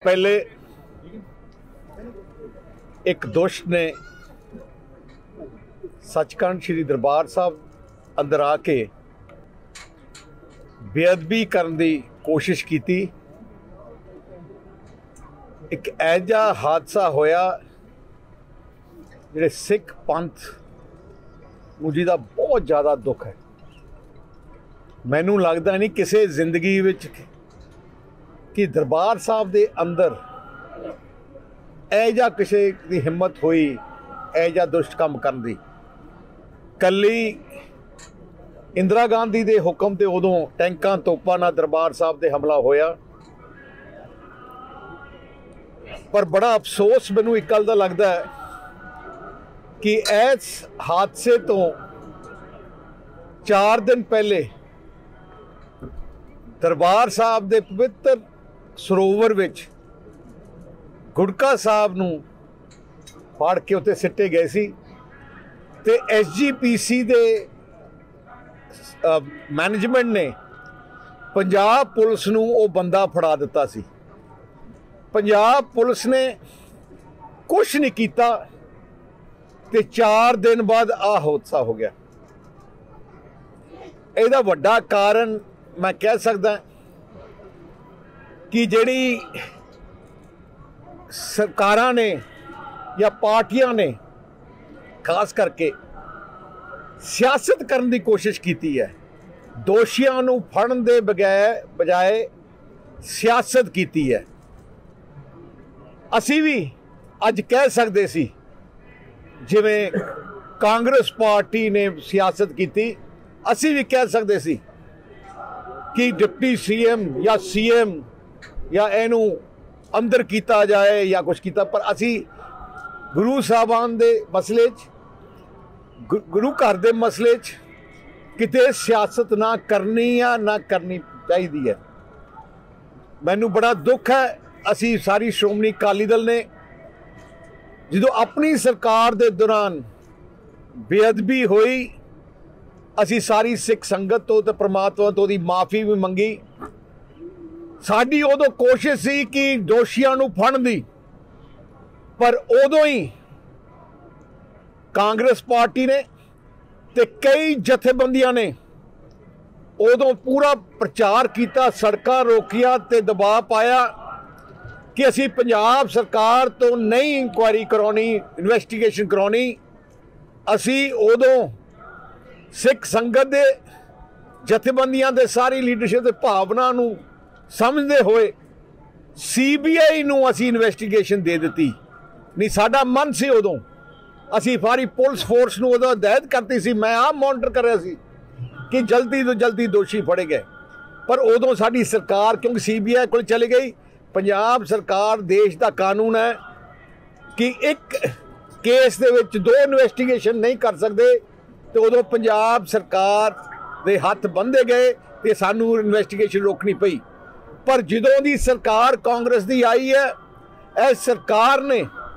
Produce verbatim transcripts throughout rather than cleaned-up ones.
पहले एक दुष्ट ने सचखंड श्री दरबार साहब अंदर आके बेअदबी करने की कोशिश की। एक ऐजा हादसा होया जिहड़े सिख पंथ नूं जिहदा बहुत ज़्यादा दुख है। मैनू लगता नहीं किसी जिंदगी विच कि दरबार साहब दे अंदर ऐजा किसी की हिम्मत हुई ऐजा दुष्ट काम करन दी। कली इंदिरा गांधी दे हुक्म ते उदों टैंकां तोपां नाल दरबार साहब ते हमला होया। पर बड़ा अफसोस मैनू एक गल दा लगदा है कि इस हादसे तो चार दिन पहले दरबार साहब दे पवित्र सरोवर विच गुटका साहब नूं फाड़ के उत्ते सिੱਟੇ गए सी ते एस जी पी सी दे मैनेजमेंट ने पंजाब पुलिस नूं वो बंदा फड़ा दिता सी। पंजाब पुलिस ने कुछ नहीं कीता ते चार दिन बाद आ हादसा हो गया। इहदा वड्डा कारण मैं कह सकदा कि जिहड़ी सरकारां ने या पार्टियां ने खास करके सियासत करने की कोशिश की है। दोषियों नूं फड़न दे बगैर बजाय सियासत की है। असी भी अज कह सकते सी जिवें कांग्रेस पार्टी ने सियासत की, असी भी कह सकते सी कि डिप्टी सी एम या सी एम या इनू अंदर किया जाए या कुछ किया। पर असी गुरु साहबान दे मसले च गुरु घर दे मसले च किते सियासत ना करनी या ना करनी चाहिए है। मैनू बड़ा दुख है। असी सारी श्रोमणी अकाली दल ने जो अपनी सरकार दे दौरान बेअदबी हुई, असी सारी सिख संगत तो ते परमात्मा तो दी माफ़ी भी मंगी। साडी उदों कोशिश सी कि दोषियों नूं फड़न दी, पर उदों ही कांग्रेस पार्टी ने ते कई जथेबंदियां ने उदों पूरा प्रचार किया, सड़कां रोकिया ते दबाव पाया कि असी पंजाब सरकार तो नहीं इंक्वायरी करवानी, इन्वेस्टिगेशन करवानी। असी उदों सिख संगत दे जथेबंदियां दे सारी लीडरशिप दे भावना नूं समझते हुए सी बी आई नूं असी इन्वेस्टिगेशन दे दी। नहीं साडा मन से उदों असी सारी पुलिस फोर्स नूं उदों हदायत करती सी, मैं आप मॉनिटर कर रहा सी कि जल्दी तो जल्दी दोषी फड़े गए। पर उदों साडी सरकार क्योंकि सी बी आई को चली गई। पंजाब सरकार देश का कानून है कि एक केस दे विच दो इन्वेस्टिगेशन नहीं कर सकते, तो उदों पंजाब सरकार दे हथ बंधे गए तो सानू इन्वेस्टिगेशन रोकनी पई। पर जदों दी सरकार कांग्रेस दी आई है, इस सरकार ने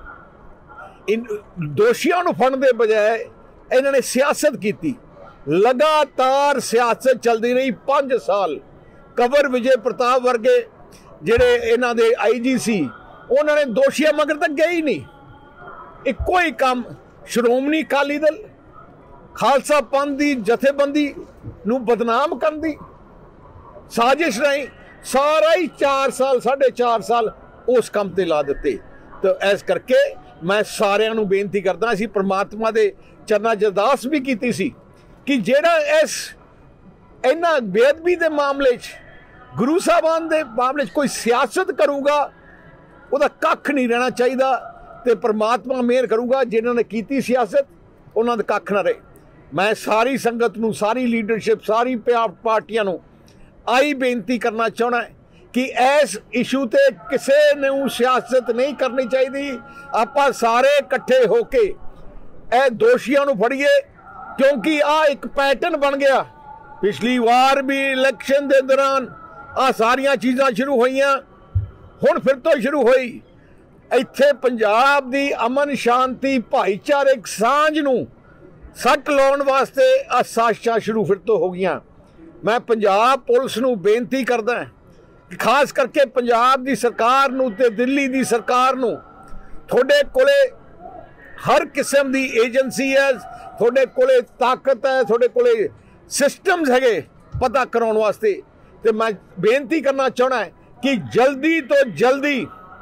इन दोषियों नूं फड़न दे बजाय इन्होंने सियासत की। लगातार सियासत चलती रही पांच साल। कंवर विजय प्रताप वर्गे जिहड़े इन्हां दे आई जी सी, उन्होंने दोषियों मगर तक गए ही नहीं। इक्को ही काम श्रोमणी अकाली दल खालसा पंथ की जथेबंदी नूं बदनाम करन दी साजिश रही सारा ही चार साल साढ़े चार साल उस काम ते ला दिते। तो इस करके मैं सारिਆਂ ਨੂੰ बेनती करदा, असीं परमात्मा दे चरनां 'च अरदास भी कीती सी कि जेड़ा इस इन्हां बेअदबी दे मामले 'च गुरु साहबान दे मामले 'च कोई सियासत करूगा उहदा कख नहीं रहना चाहिए। तो परमात्मा मेहर करूगा, जिन्होंने कीती सियासत उन्हां दा कख ना रहे। मैं सारी संगत नूं, सारी लीडरशिप, सारी पार्टियां नूं आई बेनती करना चाहना है कि इस इशू ते किसी ने सियासत नहीं करनी चाहिए। आपां सारे इकट्ठे होके ए दोषियों नूं फड़िए, क्योंकि आ एक पैटर्न बन गया। पिछली बार भी इलैक्शन के दौरान आ सारिया चीज़ां शुरू होईयां, हुण फिर तो शुरू होई। इत्थे पंजाब दी अमन शांति भाईचारक सांझ नूं सट लाउण वास्ते आ साजिशां शुरू फिर तो हो गईयां। मैं पंजाब पुलिस नूं बेनती करदा खास करके पंजाब दी सरकार नूं ते दिल्ली दी सरकार नूं थोड़े कोले हर किस्म दी एजेंसी है, थोड़े कोले ताकत है, थोड़े कोले सिस्टम्स है पता कराने वास्ते। तो मैं बेनती करना चाहना है कि जल्दी तो जल्दी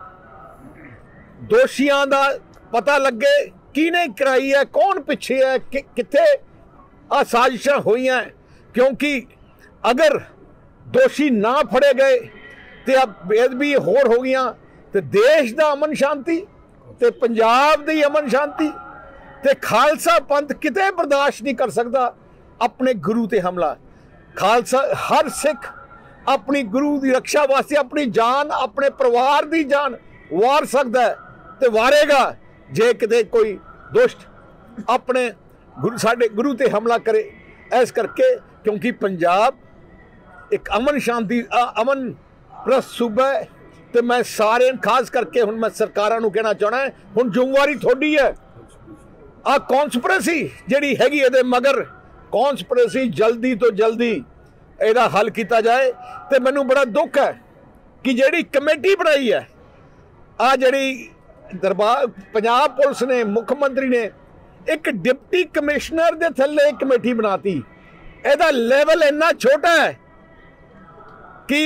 दोषियों का पता लगे, किने कराई है, कौन पिछे है, कि, किथे आ साजिशां हुई हैं। क्योंकि अगर दोषी ना फड़े गए तो अब बेदबी होर हो गई, तो देश का अमन शांति ते पंजाब दी अमन शांति ते खालसा पंथ किते बर्दाश्त नहीं कर सकता अपने गुरु ते हमला। खालसा हर सिख अपनी गुरु की रक्षा वास्ते अपनी जान, अपने परिवार की जान वार सकता है ते वारेगा जे किते कोई दुष्ट अपने गुरु साडे गुरु ते हमला करे। इस करके क्योंकि पंजाब एक अमन शांति अमन प्रस्त सूबा है, तो मैं सारे खास करके हुण मैं सरकारां नूं कहना चाहना है, हुण जिम्मेवारी थोड़ी है। आ कॉन्स्पिरेसी जिहड़ी हैगी इहदे मगर कॉन्स्पिरेसी जल्दी तो जल्दी इहदा हल किया जाए। तो मैनूं बड़ा दुख है कि जिहड़ी कमेटी बनाई है, आ जिहड़ी दरबार पंजाब पुलिस ने मुख्यमंत्री ने एक डिप्टी कमिश्नर दे थल्ले कमेटी बनाती। इहदा लेवल इन्ना छोटा है कि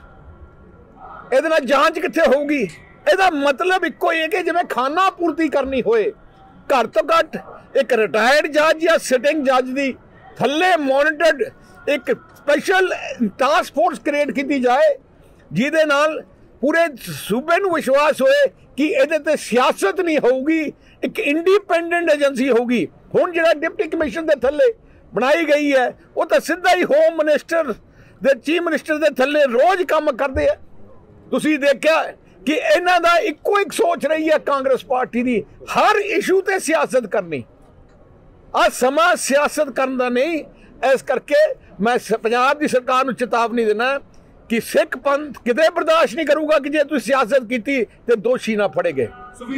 इहदे जांच कित्थे होगी। इहदा मतलब इक्को ही है कि जिवें खाना पूर्ति करनी होए, घर तो घट एक रिटायर्ड जज या सिटिंग जज की थल्ले मॉनिटर्ड एक स्पैशल टास्क फोर्स क्रिएट की जाए, जिहदे नाल पूरे सूबे नूं विश्वास होए कि इहदे ते सियासत नहीं होगी, एक इंडिपेंडेंट एजेंसी होगी। हुण जिहड़ा डिप्टी कमिश्नर दे थल्ले बनाई गई है वो तो सीधा ही होम मिनिस्टर दे चीफ मिनिस्टर दे थल्ले रोज़ काम करते हैं। तुसीं देखिया कि इन्हां दा इक्को एक सोच रही है कांग्रेस पार्टी की, हर इशू ते सियासत करनी। आ समा सियासत करन दा नहीं। इस करके मैं पंजाब की सरकार नूं चेतावनी देना कि सिख पंथ किते बर्दाश्त नहीं करूगा कि जे तुसीं सियासत की तो दोषी ना फड़े गए।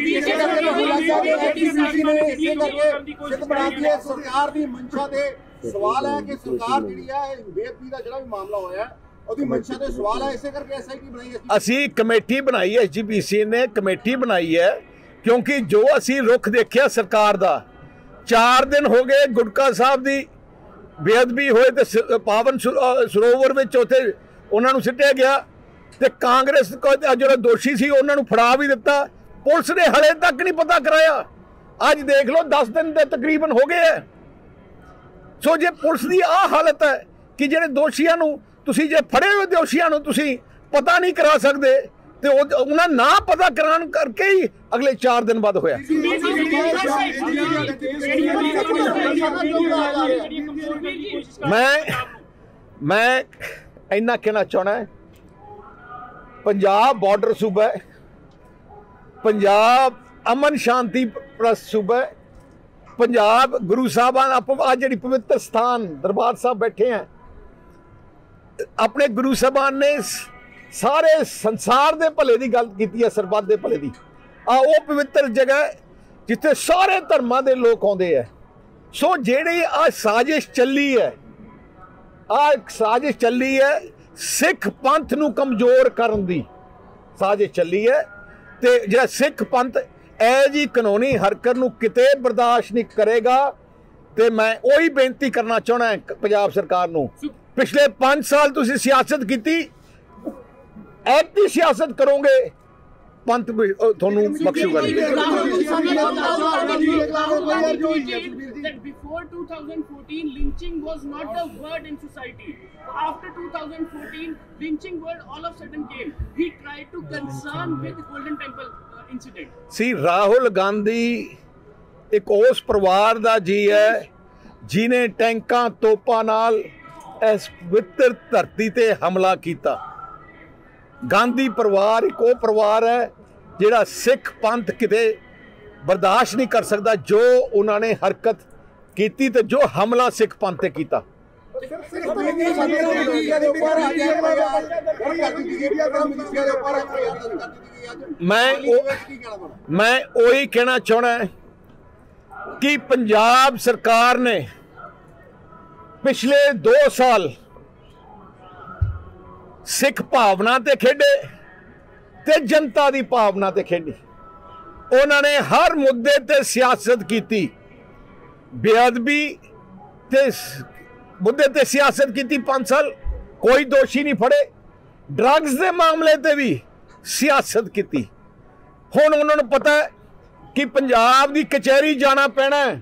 सवाल है कि सरकार जिहड़ी है बेदबी दा जिहड़ा भी मामला होया है ਉਹਦੀ ਮਨਸ਼ਾ ਤੇ सवाल है, इसे करके एसआईटी बनाई है। ਅਸੀਂ कमेटी बनाई है, एसजीपीसी ने कमेटी बनाई है क्योंकि जो असी रुख देखिया सरकार दा, चार दिन हो गए गुटका साहब की बेअदबी होए तो पावन सरोवर में उत्थे उन्हां नूं सिट्टिया गया, तो कांग्रेस को जो दोषी सी उन्हां नूं फड़ा भी दिता। पुलिस ने हले तक नहीं पता कराया। अज देख लो दस दिन तो तकरीबन हो गए है। सो जे पुलिस की आ हालत है कि जिहड़े दोषियों नूं तुसीं जे फड़े हुए दोषियों नूं तुसीं पता नहीं करा सकते, तो उन्हें ना पता कराने करके ही अगले चार दिन बाद होया। मैं मैं इन्ना कहना चाहना है, पंजाब बॉर्डर सूबा है, पंजाब अमन शांति प्रस्त सूबा है, पंजाब गुरु साहबान आ जिहड़ी पवित्र स्थान दरबार साहब बैठे हैं, अपने गुरु साहबान ने सारे संसार के भले की गल की है, सरबत के भले की। आ वो पवित्र जगह जिथे सारे धर्मां के लोग आते हैं। सो जिहड़ी आ साजिश चली है, आ साजिश चली है सिख पंथ नूं कमजोर करन दी साजिश चली है। तो जिहड़ा सिख पंथ ए जी कानूनी हरकत नूं किते बर्दाश्त नहीं करेगा। तो मैं वही बेनती करना चाहना है पंजाब सरकार नूं, पिछले पांच साल तुसीं सियासत की, ऐती सियासत करोगे पंथ थोनू बख्शूगा नहीं। Before two thousand fourteen, lynching was not the word in society. After two thousand fourteen, lynching word all of a sudden came. He tried to concern with the Golden Temple uh, incident. सी राहुल गांधी एक उस परिवार दा जी है जिन्हें टैंकां तोपां नाल इस पवित्र धरती ते हमला किया। गांधी परिवार एक वो परिवार है जिहड़ा सिख पंथ किते बर्दाश्त नहीं कर सकता जो उन्होंने हरकत की तो जो हमला सिख पंथ ते किया। मैं मैं वही कहना चाहना है कि पंजाब सरकार ने पिछले दो साल सिख भावना ते खेडे ते जनता दी भावना ते खेडी। उन्होंने हर मुद्दे ते सियासत की, बेअदबी ते मुद्दे ते सियासत की। पांच साल कोई दोषी नहीं फड़े। ड्रग्स के मामले ते भी सियासत की। हुण उन्होंने पता है कि पंजाब दी कचहरी जाना पैना है,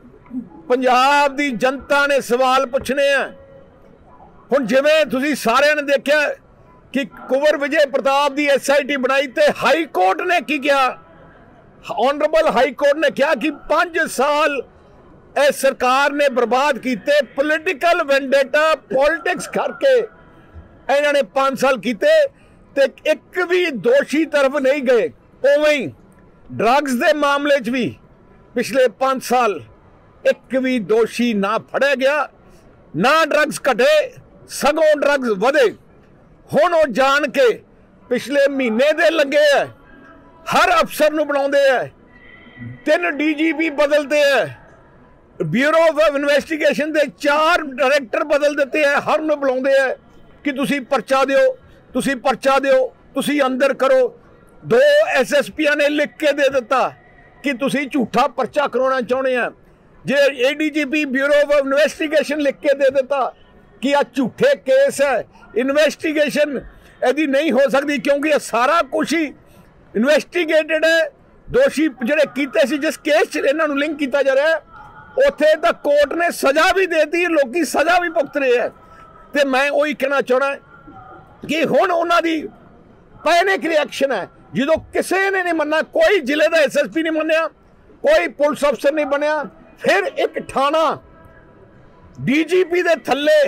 पंजाब दी जनता ने सवाल पूछने हैं। हुण जिवें तुसीं सारिआं ने देखिआ कि कुंवर विजय प्रताप दी एस आई टी बनाई ते हाई कोर्ट ने की किया, ऑनरेबल हाई कोर्ट ने कहा कि पांच साल ए सरकार ने बर्बाद कीते, पोलिटिकल वेंडेटा पॉलिटिक्स करके इन्हों ने पांच साल कीते ते एक भी दोषी तरफ नहीं गए। उवें ही ड्रग्स के मामले च भी पिछले पांच साल एक भी दोषी ना फड़िया गया, ना ड्रग्स घटे सगों ड्रग्स वधे। हुण वो जान के पिछले महीने दे लगे है, हर अफसर नूं बनाउंदे है, तीन डी जी पी बदलते हैं, ब्यूरो ऑफ इन्वेस्टिगेशन के चार डायरैक्टर बदल देते हैं, हर नूं बुलाउंदे है कि तुसी पर्चा दिओ, तुसी पर्चा दिओ, तुसी अंदर करो। दो एस एस पी ने लिख के दे दिता कि तुसी झूठा पर्चा करवाना चाहते हैं। जे A D G P bureau of investigation लिख के दे दिता कि आ झूठे केस है, इन्वेस्टिगेशन यदि नहीं हो सकती क्योंकि ये सारा कुछ ही इन्वेस्टिगेटेड है। दोषी जिहड़े कीते सी जिस केस इन्हां नूं लिंक किया जा रहा है उत्थे तां कोर्ट ने सज़ा भी देती, लोग सज़ा भी भुगत रहे हैं। तो मैं वही कहना चाहना कि हुण उन्हां दी पैनिक रिएक्शन है। जो किसी ने नहीं मन्ना, कोई जिले का एस एस पी नहीं मन्निया, कोई पुलिस अफसर नहीं बनया, फिर एक थाना डी जी पी दे थल्ले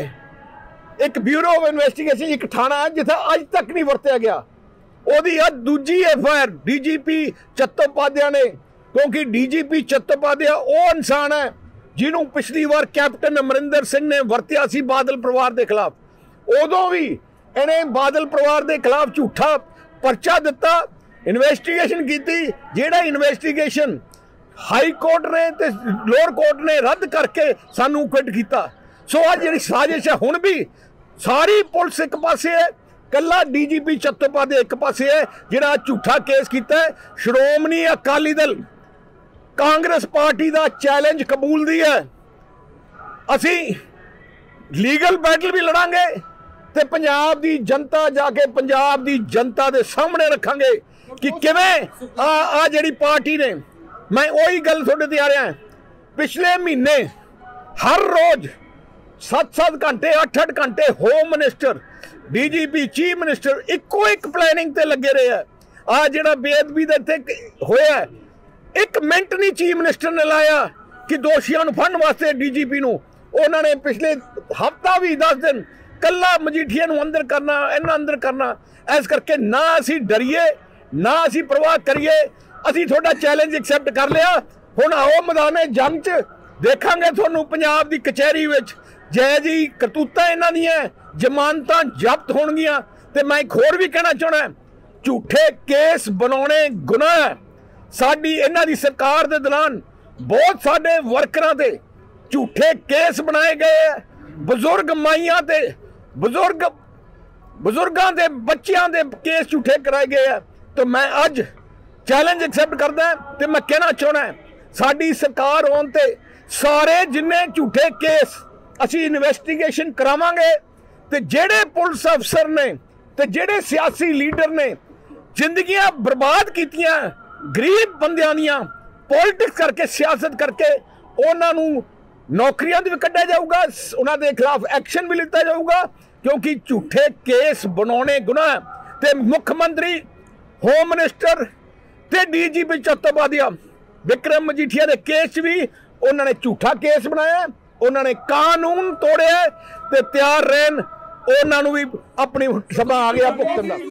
एक ब्यूरो ऑफ इन्वेस्टिगेशन एक थाना जिथे अज तक नहीं वरत्या गया। ओदी अज दूजी F I R D G P Chattopadhyay ने, क्योंकि डी जी पी चट्टोपाध्याय वो इंसान है जिन्हों पिछली बार कैप्टन अमरिंदर सिंह ने वरत्या सी बादल परिवार के खिलाफ। उदों भी इन्हें बादल परिवार के खिलाफ झूठा पर्चा दिता, इन्वेस्टिगेशन की, जेड़ा इन्वेस्टिगेशन हाई कोर्ट ने ते लोअर कोर्ट ने रद्द करके सानू क्विट किया। सो आज जी साजिश है, हुण भी सारी पुलिस एक पासे है, कला डी जी पी चट्टोपाध्याय एक पासे है जिहड़ा झूठा केस किया है। श्रोमणी अकाली दल कांग्रेस पार्टी का चैलेंज कबूल दी है, असी लीगल बैटल भी लड़ांगे ते पंजाब दी जनता जाके पंजाब दी जनता दे सामने रखांगे कि किवें आ आ जिहड़ी पार्टी ने। मैं वही गल तुहाडे ते आ रहा है, पिछले महीने हर रोज सत्त सत्त घंटे अठ अठ घंटे home minister D G P chief minister इको एक प्लैनिंग ते लगे रहे हैं। आ जिहड़ा बेअदबी दे ते होया एक मिनट नहीं चीफ मिनिस्टर ने लाया कि दोषियों को फड़न वास्ते डी जी पी नूं उन्होंने पिछले हफ्ता भी दस दिन कला मजीठिया अंदर करना, इन्ना अंदर करना। इस करके ना असी डरीए ना असी परवाह करिए, असी थोड़ा चैलेंज एक्सैप्ट कर लिया। हुण आओ मैदाने जंग च देखांगे तुहानूं पंजाब दी कचहरी विच जै जी करतूतां इन्हां दीआं जमानतां जब्त होणगीआं। ते मैं एक होर भी कहना चाहना, झूठे केस बनाने गुनाह है। साडी इन्हां दी सरकार दे दौरान बहुत साडे वर्करां ते झूठे केस बनाए गए है, बजुर्ग माइयां ते बुजुर्ग बुजुर्गों के बच्चों के केस झूठे कराए गए हैं। तो मैं अज चैलेंज एक्सैप्ट करदा तो मैं कहना चाहना है साडी सरकार होने ते सारे जिन्ने झूठे केस असी इन्वेस्टिगेशन करावांगे ते जेड़े पुलिस अफसर ने ते जेड़े सियासी लीडर ने जिंदगियां बर्बाद कीतियां गरीब बंदियां दियां पॉलिटिक्स करके सियासत करके उन्हां नूं नौकरियां भी कढ़िया जाऊगा, उन्होंने खिलाफ एक्शन भी लिया जाऊगा क्योंकि झूठे केस बनाने गुनाह। ते मुख्यमंत्री होम मिनिस्टर ते D G P Chattopadhyay Vikram Majithia के केस भी उन्होंने झूठा केस बनाया, उन्होंने कानून तोड़िया ते तैयार रहन उन्होंने भी अपनी सभा आ गया भुगतन का।